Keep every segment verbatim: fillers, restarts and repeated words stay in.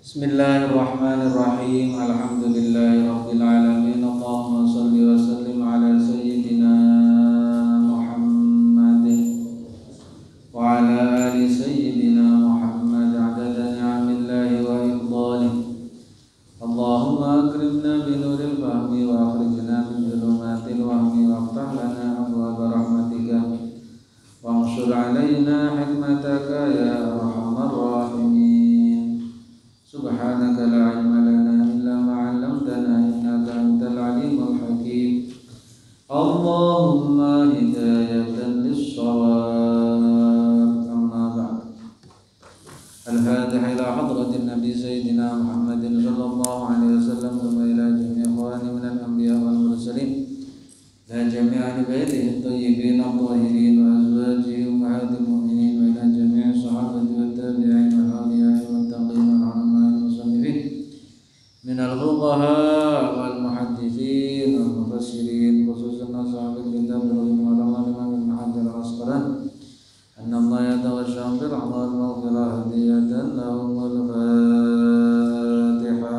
Bismillahirrahmanirrahim. Alhamdulillahirabbil alamin. Allahumma shalli wa sallim ala sayyidina Muhammadin wa ala ali sayyidina Muhammad adada ni'amillahi wa ifdalihi. Allahumma akrimna bi nuril fahmi wa akhrijna min dhulumatil wahmi waftah lana abwaaba rahmatika wa anshur alaina hikmataka ya arhamar rahimin. Subhanaka la ilma lana illa ma 'allamtana innaka antal alimul hakim. Allahumma hidayatan lis-shawab. Amma ba'd. Al-Fatiha ila hadratin Nabi Sayyidina Muhammadin sallallahu alaihi wasallam wa ila jami'i ikhwani minal anbiya wal mursalin la jami'i baitihi at-tayyibin at-tahirin wa azwajihi ummahatil mu'minin wa ila jami'i sahabati wat tabi'in wal awliya'i wat taqin من الفقهاء والمحدثين والمفسرين خصوصا أصحاب الكتاب والعلماء الإمام ابن حجر العسقلاني أن الله يتغشاهم بالرحمة والمغفرة هدية لهم الفاتحة.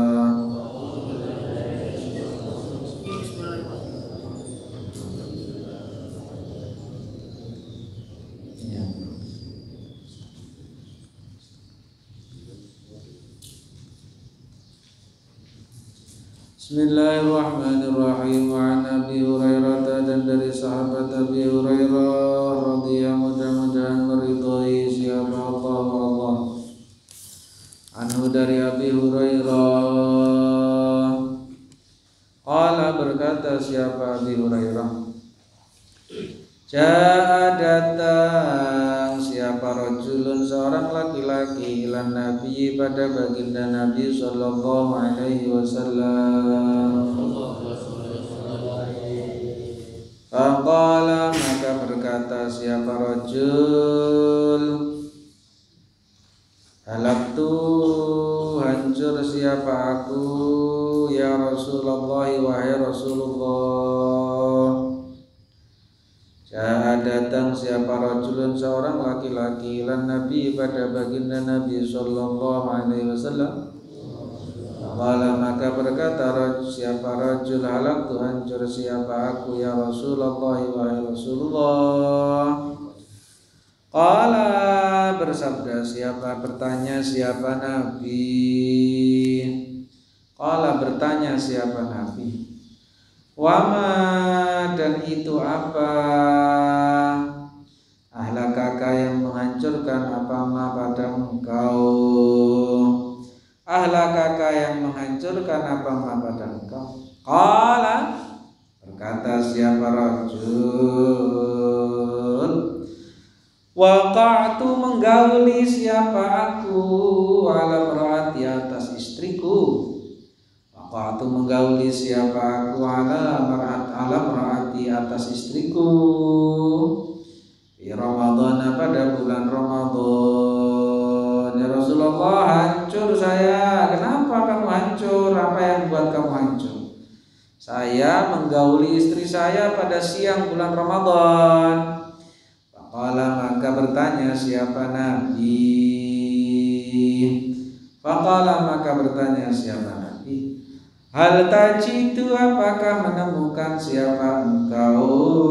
Bismillahirrahmanirrahim. Wa an Abi Hurairah, dan dari sahabat Abi Hurairah radhiyallahu mudah-mudahan meridhai siapa Allah Allah. Anhu dari Abi Hurairah, qala berkata siapa Abi Hurairah, Ja'a datang siapa rajulun seorang laki-laki ilan Nabi pada baginda Nabi sallallahu alaihi wasallam. Faqala maka berkata siapa rajul, halaktu hancur siapa aku ya Rasulullah wahai Rasulullah. Ja'a datang siapa rajulun seorang laki-laki lan Nabi pada baginda Nabi sallallahu alaihi wasallam. Qala maka berkata rajul siapa rajul, halaktu hancur siapa aku ya Rasulullah wahai Rasulullah. Qala bersabda siapa, bertanya siapa Nabi. Qala bertanya siapa Nabi, wama dan itu apa, ahlakaka yang menghancurkan apa ma pada engkau, ahlakaka yang menghancurkan apa ma pada engkau. Qala berkata siapa rajul, waqa'tu menggauli siapa aku ala merati atas istriku. Waqa'tu menggauli siapa aku ala marat ala marati atas istriku di Ramadan pada bulan Ramadan. Ya Rasulullah, hancur saya. Kenapa kamu hancur? Apa yang membuat kamu hancur? Saya menggauli istri saya pada siang bulan Ramadan. Faqala maka bertanya siapa Nabi. Faqala maka bertanya siapa Nabi, hal tajidu apakah menemukan siapa engkau,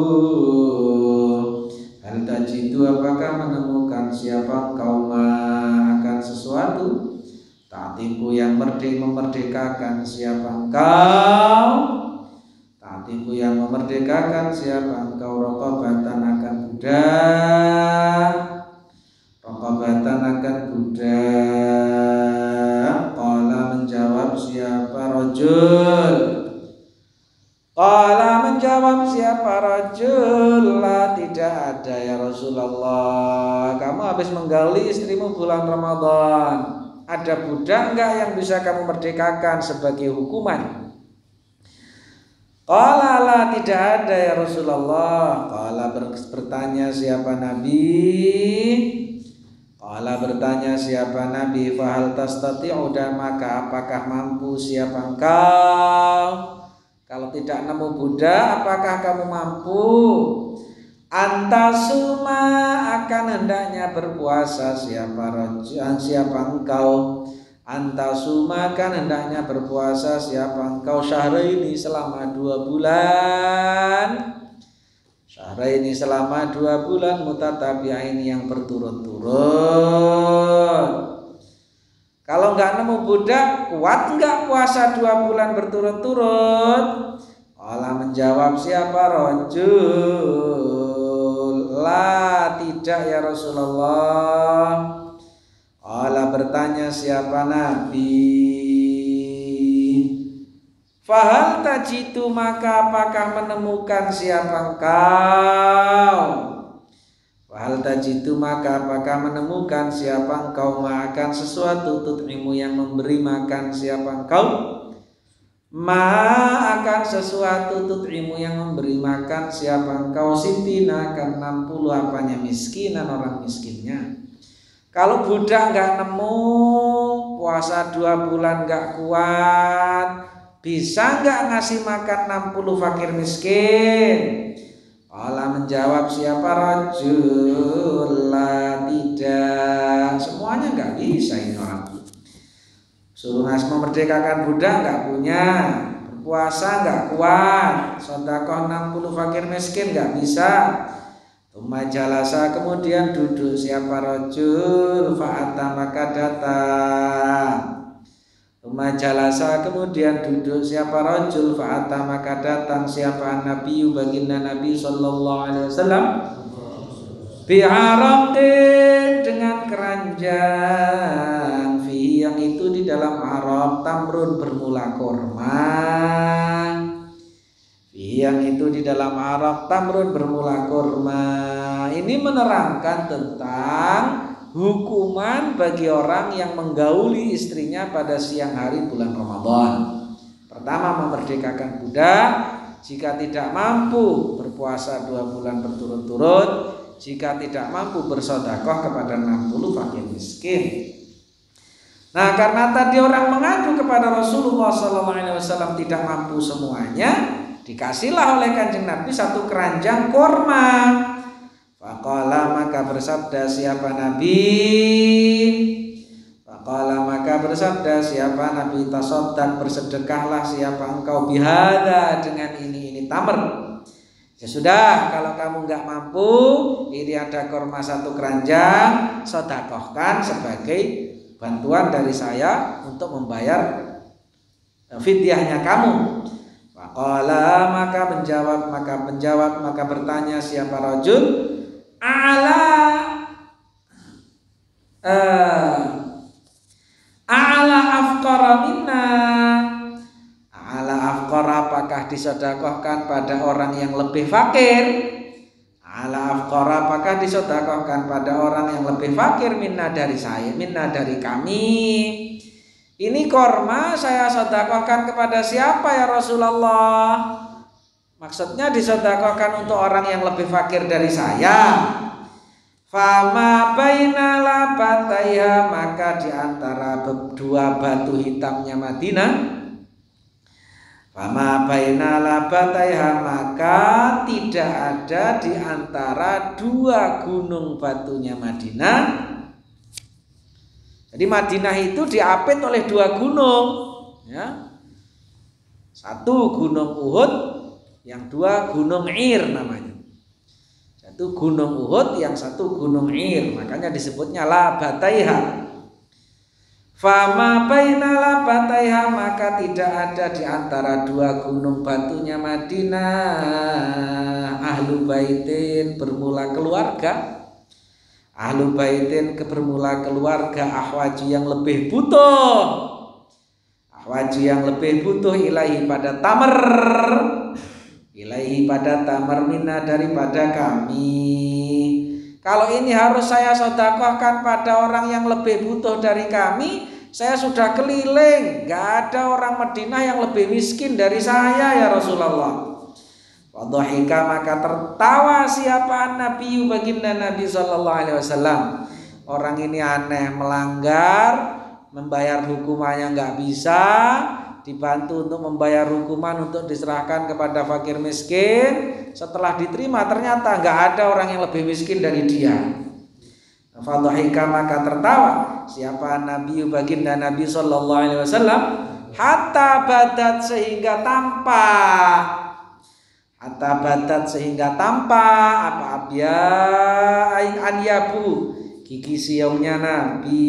hal tajidu apakah menemukan siapa engkau ma akan sesuatu, ta'tiku yang merdek memerdekakan siapa engkau, ta'tiku yang memerdekakan siapa engkau, raqabatan akan budak, raqabatan akan budak. Qala menjawab siapa rajul, Qala menjawab siapa rajul, la tidak ada ya Rasulullah. Kamu habis menggauli istrimu bulan Ramadan, ada budak enggak yang bisa kamu merdekakan sebagai hukuman? Qala la tidak ada ya Rasulullah. Qala bertanya siapa Nabi, Qala bertanya siapa Nabi, fahal tastati'u dan maka apakah mampu siapa engkau, kalau tidak nemu budak apakah kamu mampu, antasuma akan hendaknya berpuasa siapa rajul siapa engkau, Antasuma kan hendaknya berpuasa siapa engkau syahraini selama dua bulan. Syahraini selama dua bulan mutatabi'aini yang berturut-turut. Kalau nggak nemu budak, kuat nggak puasa dua bulan berturut-turut? Allah menjawab siapa rajul, la tidak ya Rasulullah. Allah bertanya siapa Nabi, fahal tajitu maka apakah menemukan siapa engkau? Fahal tajitu maka apakah menemukan siapa engkau makan sesuatu tut'imu yang memberi makan siapa engkau? Ma akan sesuatu tut'imu yang memberi makan siapa engkau sitina akan enam puluh apanya miskinan orang miskinnya. Kalau budak nggak nemu, puasa dua bulan nggak kuat, bisa nggak ngasih makan enam puluh fakir miskin? Allah menjawab siapa rajul, la tidak, semuanya nggak bisa ini orang. Suruh ngasih memerdekakan budak nggak punya, berpuasa nggak kuat, sedekah enam puluh fakir miskin nggak bisa. Umma jalasa kemudian duduk siapa rajul fa'ata maka datang. Umma jalasa kemudian duduk siapa rajul fa'ata maka datang siapa Nabi baginda Nabi sallallahu alaihi wasallam bi'araqin dengan keranjang fi yang itu di dalam araq tamrun bermula kurma. Yang itu di dalam Arab tamrun bermula kurma. Ini menerangkan tentang hukuman bagi orang yang menggauli istrinya pada siang hari bulan Ramadan. Pertama, memerdekakan budak. Jika tidak mampu berpuasa dua bulan berturut-turut, jika tidak mampu bersedekah kepada enam puluh fakir miskin. Nah, karena tadi orang mengadu kepada Rasulullah shallallahu alaihi wasallam tidak mampu semuanya, dikasihlah oleh Kanjeng Nabi satu keranjang kurma. Faqala maka bersabda siapa Nabi? Faqala maka bersabda siapa Nabi? Tasaddaq bersedekahlah siapa engkau bihada dengan ini ini tamar. Ya sudah, kalau kamu nggak mampu, ini ada kurma satu keranjang, sedekahkan sebagai bantuan dari saya untuk membayar fidyahnya kamu. Faqala maka menjawab maka menjawab maka bertanya siapa rajul ala uh, ala afqara minna ala afqara apakah disedekahkan pada orang yang lebih fakir? Ala afqara apakah disedekahkan pada orang yang lebih fakir minna dari saya minna dari kami? Ini korma saya sedekahkan kepada siapa ya Rasulullah? Maksudnya disedekahkan untuk orang yang lebih fakir dari saya. Fama baina labataiha maka di antara dua batu hitamnya Madinah. Fama baina labataiha maka tidak ada di antara dua gunung batunya Madinah. Jadi Madinah itu diapit oleh dua gunung, ya. Satu gunung Uhud, yang dua gunung Ir namanya. Satu gunung Uhud, yang satu gunung Ir, makanya disebutnya Labataiha. Fama baina labataiha maka tidak ada di antara dua gunung batunya Madinah ahlu baitin bermula keluarga. Ahlu baitin kebermula keluarga ahwaji yang lebih butuh ahwaji yang lebih butuh ilahi pada tamar ilahi pada tamar minna daripada kami. Kalau ini harus saya sedekahkan pada orang yang lebih butuh dari kami, saya sudah keliling, gak ada orang Madinah yang lebih miskin dari saya ya Rasulullah. Wadhahika maka tertawa siapa Nabi baginda Nabi sallallahu alaihi wasallam. Orang ini aneh, melanggar, membayar hukumannya nggak bisa, dibantu untuk membayar hukuman untuk diserahkan kepada fakir miskin. Setelah diterima ternyata nggak ada orang yang lebih miskin dari dia. Fadhahika maka tertawa siapa Nabi baginda Nabi sallallahu alaihi wasallam hatta badat sehingga tampak hatta badat sehingga tampak apa abya anyabu gigi siomnya Nabi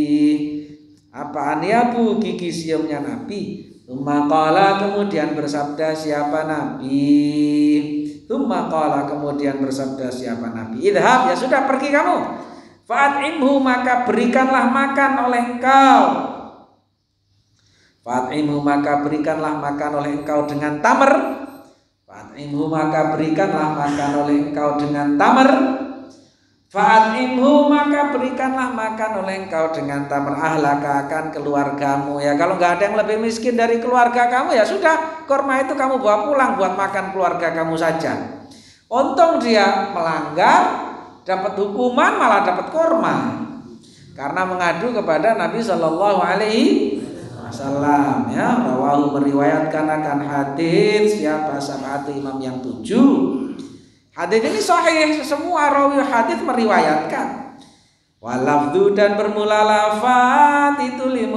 apa anyabu gigi siomnya Nabi. Tsumma qala kemudian bersabda siapa Nabi Tsumma qala kemudian bersabda siapa Nabi idhab ya sudah pergi kamu. Fa'at'imhu maka berikanlah makan oleh engkau. Fa'at'imhu maka berikanlah makan oleh engkau dengan tamar. Fa'at'imhu maka berikanlah makan oleh engkau dengan tamar. Fa'at'imhu maka berikanlah makan oleh engkau dengan tamar. Ahlaka akan keluargamu. Ya kalau nggak ada yang lebih miskin dari keluarga kamu ya sudah kurma itu kamu bawa pulang buat makan keluarga kamu saja. Untung dia melanggar dapat hukuman malah dapat kurma karena mengadu kepada Nabi Shallallahu Alaihi Wasallam. Ya, rawahu meriwayatkan akan hadis siapa sab'atu imam yang tujuh. Hadis ini sahih semua rawi hadis meriwayatkan. Walafdu dan bermula lafaz itu li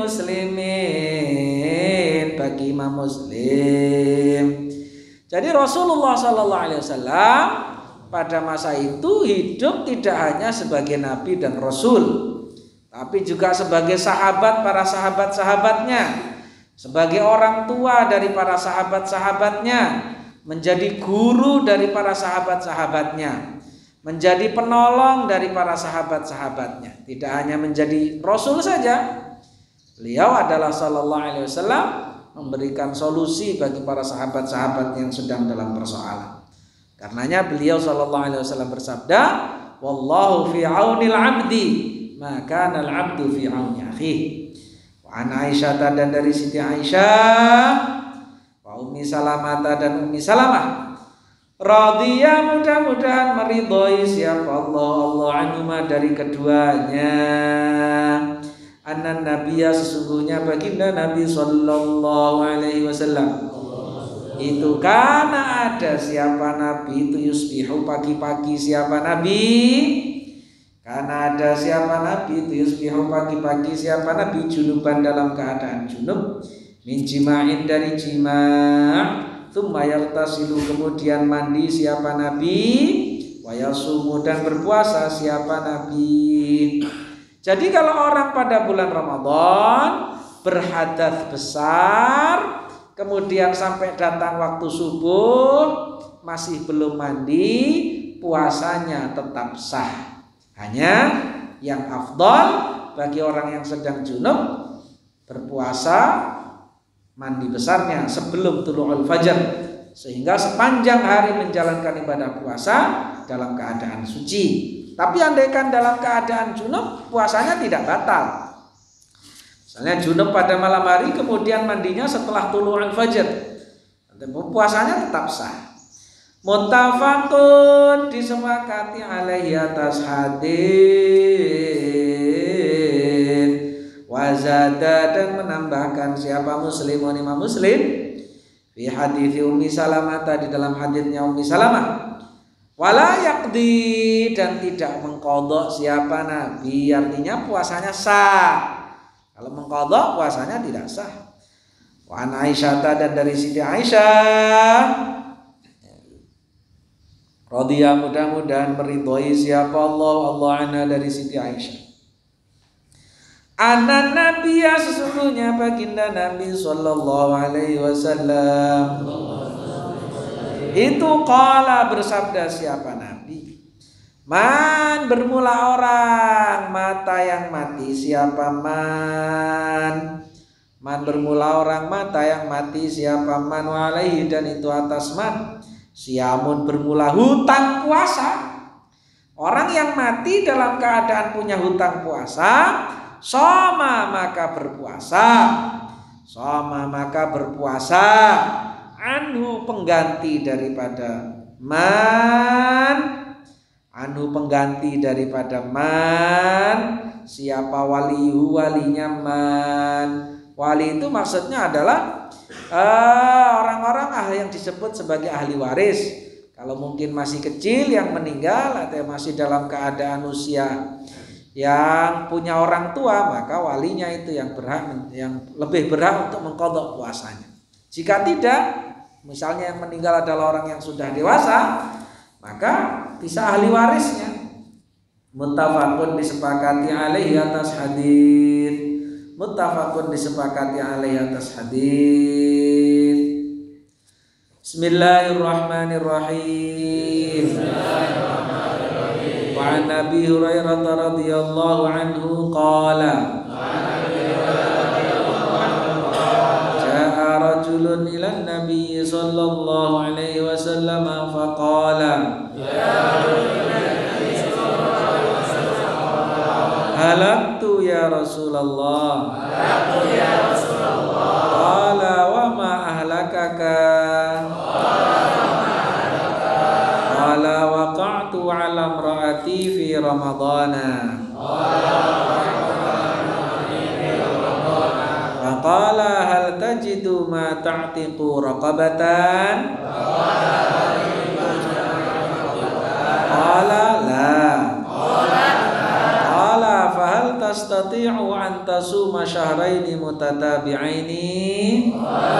muslimin bagi imam Muslim. Jadi Rasulullah Shallallahu Alaihi Wasallam pada masa itu hidup tidak hanya sebagai nabi dan rasul, tapi juga sebagai sahabat para sahabat-sahabatnya, sebagai orang tua dari para sahabat-sahabatnya, menjadi guru dari para sahabat-sahabatnya, menjadi penolong dari para sahabat-sahabatnya. Tidak hanya menjadi rasul saja, beliau adalah sallallahu alaihi wasallam memberikan solusi bagi para sahabat-sahabat yang sedang dalam persoalan. Karenanya beliau sallallahu alaihi wasallam bersabda, "Wallahu fi aunil 'abdi, ma kana al-'abdu fi auni akhihi." Wa an Aisyah dan dari Siti Aisyah, wa Ummi Salamah dan Ummi Salamah, radhiya mudah-mudahan meridhoi siapa Allah Allah anhuma dari keduanya. Anna nabiyya sesungguhnya baginda Nabi sallallahu alaihi wasallam itu karena ada siapa Nabi itu yusbihu pagi-pagi siapa Nabi karena ada siapa Nabi itu yusbihu pagi-pagi siapa Nabi junuban dalam keadaan junub min jima'in dari jima' tsumma yartasilu kemudian mandi siapa Nabi wa yasumu dan berpuasa siapa Nabi. Jadi kalau orang pada bulan Ramadan berhadas besar kemudian sampai datang waktu subuh masih belum mandi, puasanya tetap sah. Hanya yang afdal bagi orang yang sedang junub berpuasa mandi besarnya sebelum tulu'ul fajar, sehingga sepanjang hari menjalankan ibadah puasa dalam keadaan suci. Tapi andaikan dalam keadaan junub puasanya tidak batal. Misalnya junub pada malam hari kemudian mandinya setelah tulu'ul fajar, puasanya tetap sah. Muttafaqun disepakati alaihi atas hadis. Wazada dan menambahkan siapa Muslimun imam Muslim fi hadis Ummi Salamah di dalam hadisnya Ummi Salamah. Wala yaqdi dan tidak mengqadha siapa Nabi, artinya puasanya sah. Kalau mengqadha puasanya tidak sah. Wa an Aisyah dan dari Siti Aisyah radhiyallahu mudah-mudahan meridhoi siapa Allah Allah anha dari Siti Aisyah. Anan Nabiya sesungguhnya baginda Nabi sallallahu alaihi wasallam itu qala bersabda siapa Nabi, man bermula orang mata yang mati siapa man man bermula orang mata yang mati siapa man walaihi dan itu atas man siamun bermula hutang puasa. Orang yang mati dalam keadaan punya hutang puasa, soma maka berpuasa, soma maka berpuasa, anhu pengganti daripada man, anhu pengganti daripada man, siapa walihu walinya man. Wali itu maksudnya adalah uh, orang-orang ahli yang disebut sebagai ahli waris. Kalau mungkin masih kecil yang meninggal atau masih dalam keadaan usia yang punya orang tua, maka walinya itu yang berhak, yang lebih berhak untuk mengqadha puasanya. Jika tidak, misalnya yang meninggal adalah orang yang sudah dewasa, maka bisa ahli warisnya. Muttafaqun disepakati alaihi atas hadis. Muttafaqun disepakati alaihi atas hadis. Bismillahirrahmanirrahim. Bismillahirrahmanirrahim. Wa an Nabi Hurairah radhiyallahu anhu qala Ja'a rajulun ila Nabi sallallahu alaihi wasallam faqala Halaktu ya Rasulullah. Halaktu ya Rasulullah. Qala wa ma ahlakaka. Qala waqa'tu 'ala imra'ati fi Ramadana. Faqala hal tajidu ma ta'tiqu raqabatan? Qala la. Tastati'u an tasuma syahraini mutatabi'aini?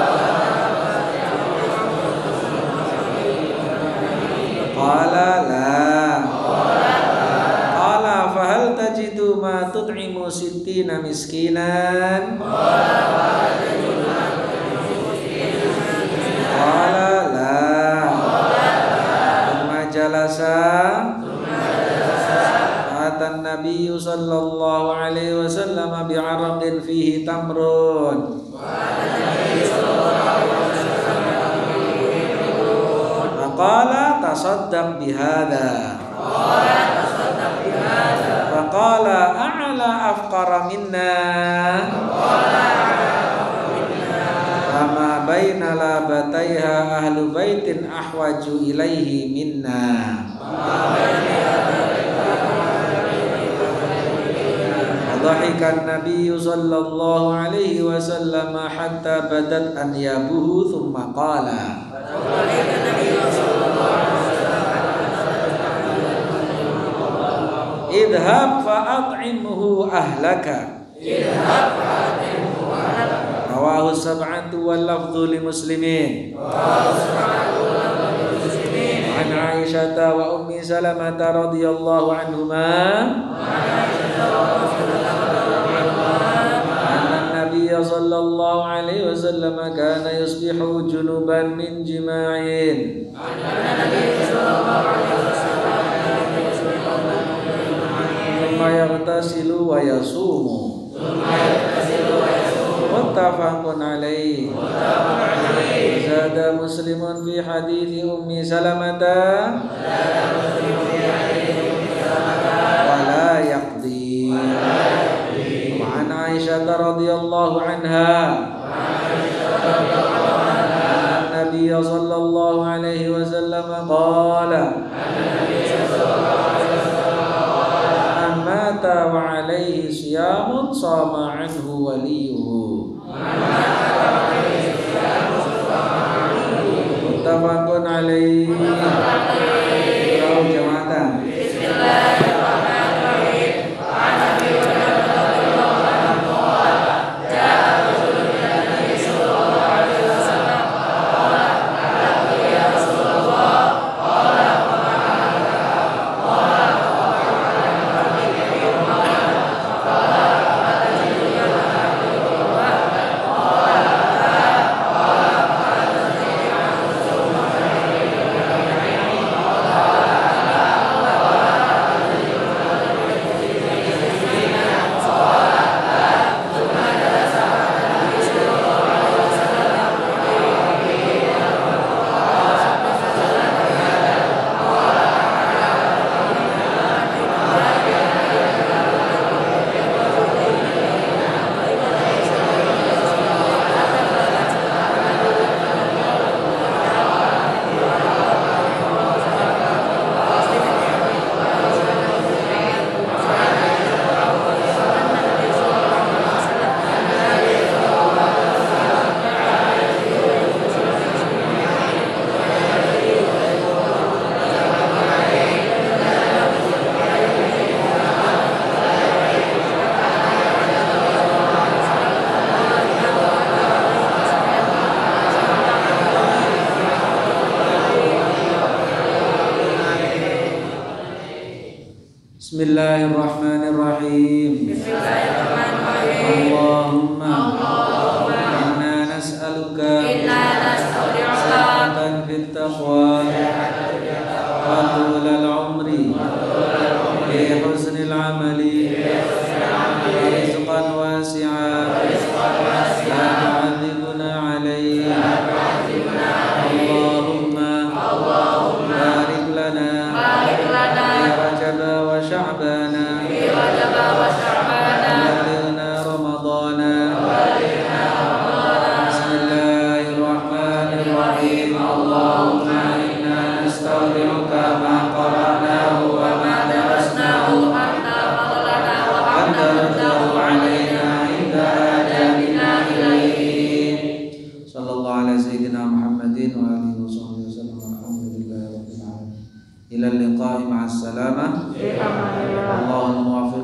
Qala la. Qala fahal tajidu ma tut'imu sittina miskinan? Qala la. Thumma jalasa Atan Nabi sallallahu alaihi wasallam bi'araqin fihi tamrun. Faqala tasaddaq bihadza. Faqala a'la afqara minna. Kama baina labataiha ahlu baitin ahwaju ilaihi minna. Dhahikan Nabi sallallahu alaihi wasallam hatta badat anyabuhu thumma qala Idhab fa'at'imhu ahlaka. Idhab fa'at'imhu ahlaka. Rawahu sab'atu wal lafdhu li Muslimin. Rawahu sab'atu wal lafdhu li Muslimin. An Aisyah wa Ummi Salamah radhiyallahu anhuma. Sallallahu alaihi wasallam kana yusbihu junuban min jima'in. Thumma yaghtasilu wa yasumu. Muttafaqun alaihi. Zada Muslimun fi hadithi Ummi Salamata wala yaqdi. Aisyah radhiyallahu anha Nabi sallallahu alaihi wasallam qala man mata wa alaihi siyamun sama anhu waliyuhu. Muttafaqun alaihi. Rawahu jama'atan. Bismillahirrahmanirrahim. Bismillahirrahmanirrahim. Allahumma Allahumma inna nas'aluka inna nas'aluka sihatan fit taqwa wa tulal umri bi husnil amali wa rizqan wasi'a la tu'adzibna alayhi. Allahumma barik lana barik lana fi Rajab wa Sya'bana fi Rajab wa Sya'bana balighna Ramadana. balighna Ramadana. Bismillahirrahmanirrahim. Allahumma inna nastaudi'uka ma qara'nahu wa ma darasnahu anta fadlana wa anta tardahu alaina inda ajalina ilayhi. Sallallahu ala sayyidina Muhammadin wa alihi wa sahbihi wa sallam. Alhamdulillahi rabbil alamin. Ila liqa'i ma'as salamah. Allahumma